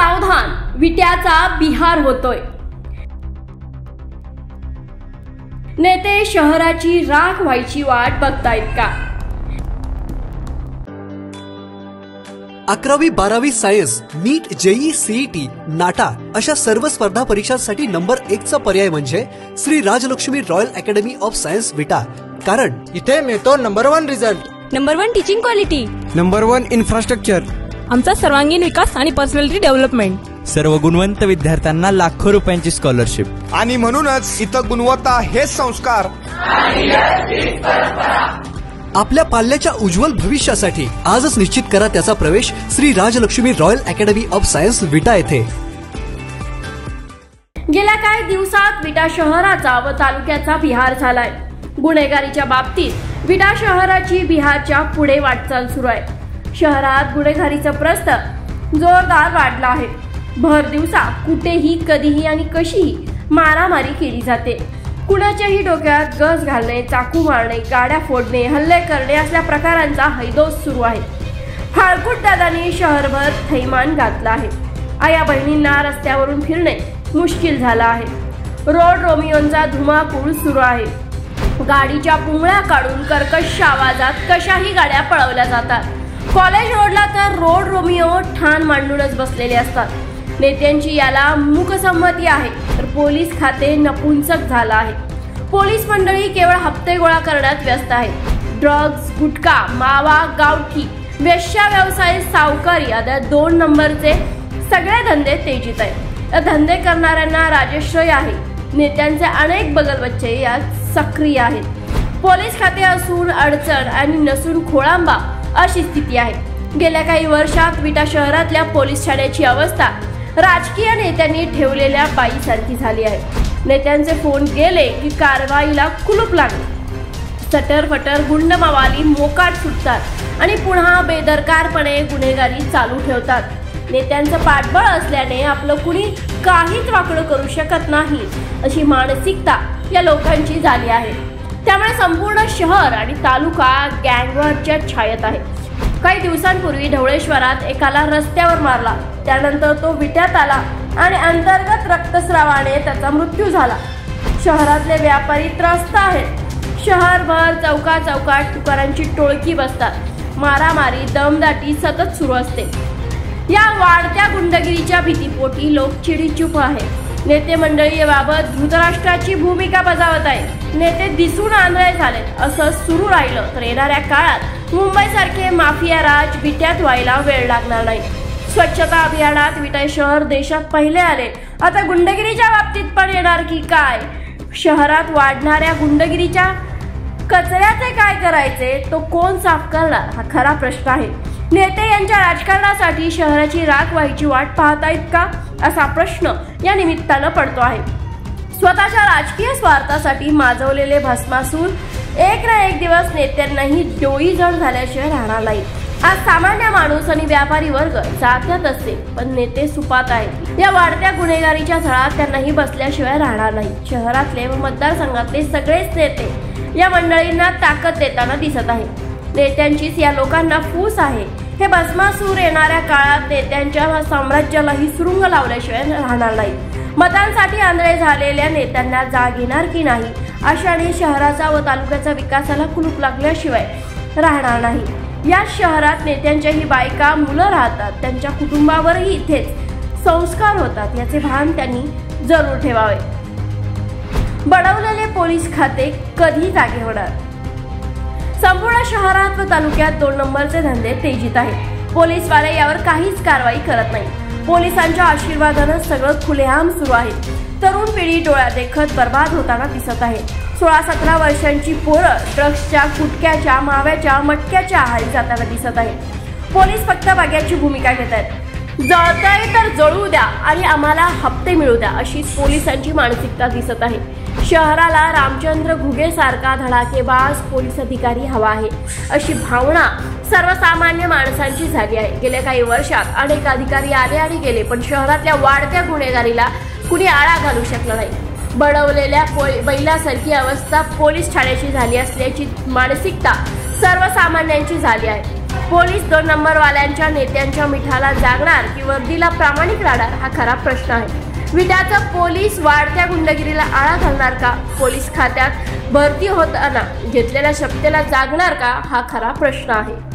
सावधान, विट्याचा बिहार होतोय। नेते शहराची राख व्हायची वाट बघतायत का? 11वी 12वी science, NEET, JEE, CET, NATA अशा सर्व स्पर्धा परीक्षांसाठी नंबर 1 चा पर्याय म्हणजे Shri Rajlakshmi royal academy of science Vita. कारण इथे मिळतो number 1 result, number 1 teaching quality, number 1 infrastructure, आमचा सर्वांगीण विकास आणि पर्सनॅलिटी डेव्हलपमेंट, सर्व गुणवंत विद्यार्थ्यांना लाखो रुपयांची स्कॉलरशिप आणि म्हणूनच इथं गुणवत्ता हेच संस्कार। आपल्या पाल्याच्या उज्ज्वल भविष्यासाठी आजच निश्चित करा त्याचा प्रवेश Shri Rajlakshmi royal academy of science Vita येथे। गेल्या काही दिवसात विटा शहराचा व तालुक्याचा बिहार झालाय। गुन्हेगारीच्या बाबतीत विटा शहराची बिहारच्या पुढे वाटचाल सुरू आहे। शहरात गुन्हेगारीचं प्रस्त जोरदार वाढलं आहे। भर दिवसा कुठेही, कधीही आणि कशीही मारामारी केली जाते। कुणाच्याही डोक्यात गज घालणे, चाकू मारणे, गाड्या फोडणे, हल्ले करणे असल्या प्रकारांचा हैदोस सुरू आहे। फाळकूट दादांनी शहरभर थैमान घातला आहे। आया बहिणींना रस्त्यावरून फिरणे मुश्किल झालं आहे। रोड रोमियोंचा धुमाकूळ सुरू आहे। गाडीच्या पुंगळ्या काढून कर्कश आवाजात कशाही गाड्या पळवल्या जातात। कॉलेज रोडला तर रोड रोमियो ठाण मांडूनच बसलेले असतात। नेत्यांची याला मूकसंमती आहे, तर पोलीस खाते नपुंसक झालं आहे। पोलीस मंडळी केवळ हप्ते गोळा करण्यात व्यस्त आहे। ड्रग्ज, गुटखा, मावा, गावठी, वेश्या व्यवसाय, सावकारी या 2 नंबरचे सगळे धंदे तेजीत आहेत। या धंदे करणाऱ्यांना राजश्रय आहे। नेत्यांचे अनेक बगलबच्चे यात सक्रिय आहेत। पोलीस खाते असून अडचण आणि नसून खोळंबा अशी स्थिती आहे। गेल्या काही वर्षात विटा शहरातल्या पोलीस ठाण्याची अवस्था राजकीय नेत्यांनी ठेवलेल्या बाईसारखी झाली आहे। नेत्यांचे फोन गेले की कारवाईला कुलूप लागले। सटरफटर गुंड मवाली मोकाट सुटतात आणि पुन्हा बेदरकारपणे गुन्हेगारी चालू ठेवतात। नेत्यांचं पाठबळ असल्याने आपलं कुणी काहीच वाकडं करू शकत नाही अशी मानसिकता या लोकांची झाली आहे। त्यामुळे संपूर्ण शहर आणि तालुका गँगवॉरच्या छायेत आहे। काही दिवसांपूर्वी ढवळेश्वरात एकाला रस्त्यावर मारला, त्यानंतर तो विट्यात आला आणि अंतर्गत रक्तस्रावाने त्याचा मृत्यू झाला। शहरातले व्यापारी त्रस्त आहेत। शहरभर चौकात तुकारांची टोळकी बसतात। मारामारी, दमदाटी सतत सुरू असते। या वाढत्या गुंडगिरीच्या भीतीपोटी लोक चिडीचूप आहेत। नेते मंडळी याबाबत धृतराष्ट्राची भूमिका बजावत आहे। नेते दिसून आंधळे झालेत। असं सुरू राहिलं तर येणाऱ्या काळात मुंबईसारखे माफिया राज विट्यात व्हायला वेळ लागणार नाही। स्वच्छता अभियानात विटा शहर देशात पहिले आले, आता गुंडगिरीच्या बाबतीत पण येणार की काय? शहरात वाढणाऱ्या गुंडगिरीच्या कचऱ्याचे काय करायचे, तो कोण साफ करणार हा खरा प्रश्न आहे। नेते यांच्या राजकारणासाठी शहराची राख व्हायची वाट पाहतायत का, असा प्रश्न या निमित्तानं पडतो आहे। स्वतःच्या राजकीय स्वार्थासाठी माजवलेले भस्मासूर एक ना एक दिवस नेत्यांनाही डोई जड झाल्याशिवाय राहणार नाही। आज सामान्य माणूस आणि व्यापारी वर्ग जात्यात असते, पण नेते सुपात आहेत। या वाढत्या गुन्हेगारीच्या झळात त्यांनाही बसल्याशिवाय राहणार नाही। शहरातले व मतदारसंघातले सगळेच नेते या मंडळींना ताकद देताना दिसत आहे। नेत्यांचीच या लोकांना फूस आहे। हे भस्मासूर येणाऱ्या काळात नेत्यांच्या साम्राज्यालाही सुरुंग लावल्याशिवाय राहणार नाही। मतांसाठी आंधळे झालेल्या नेत्यांना जाग येणार की नाही अशाने शहराचा व तालुक्याचा विकासाला कुलूप लागल्याशिवाय राहणार नाही। या शहरात नेत्यांच्याही बायका, मुलं राहतात, त्यांच्या कुटुंबावरही इथेच संस्कार होतात, याचे भान त्यांनी जरूर ठेवावे। बडवलेले पोलीस खाते कधी जागे होणार? संपूर्ण शहरात व तालुक्यात 2 नंबरचे धंदे तेजीत आहेत। पोलीसवाले यावर काहीच कारवाई करत नाही। पोलिसांच्या आशीर्वादानं सगळं खुलेआम सुरू आहे। तरुण पिढी डोळ्या देखत बर्बाद होताना दिसत आहे। 16-17 वर्षांची पोरं ड्रग्सच्या, गुटख्याच्या, माव्याच्या, मटक्याच्या आहारी जाताना दिसत आहे। पोलीस फक्त बघ्याची भूमिका घेत आहेत। जळतंय तर जळू द्या आणि आम्हाला हप्ते मिळू द्या अशी पोलिसांची मानसिकता दिसत आहे। शहराला रामचंद्र घुगे सारखा धडाकेबाज पोलीस अधिकारी हवा आहे अशी भावना सर्वसामान्य माणसांची झाली आहे। गेल्या काही वर्षात अनेक अधिकारी आले आणि गेले, पण शहरातल्या वाढत्या गुन्हेगारीला कुणी आळा घालू शकलं नाही। बडवलेल्या बैलासारखी अवस्था पोलीस ठाण्याची झाली असल्याची मानसिकता सर्वसामान्यांची झाली आहे। पोलीस 2 नंबरवाल्यांच्या नेत्यांच्या मिठाला जागणार की वर्दीला प्रामाणिक राहणार हा खरा प्रश्न आहे. विट्याचा पोलीस वाढत्या गुंडगिरीला आळा घालणार का? पोलीस खात्यात भरती होताना घेतलेल्या शपथेला जागणार का हा खरा प्रश्न आहे.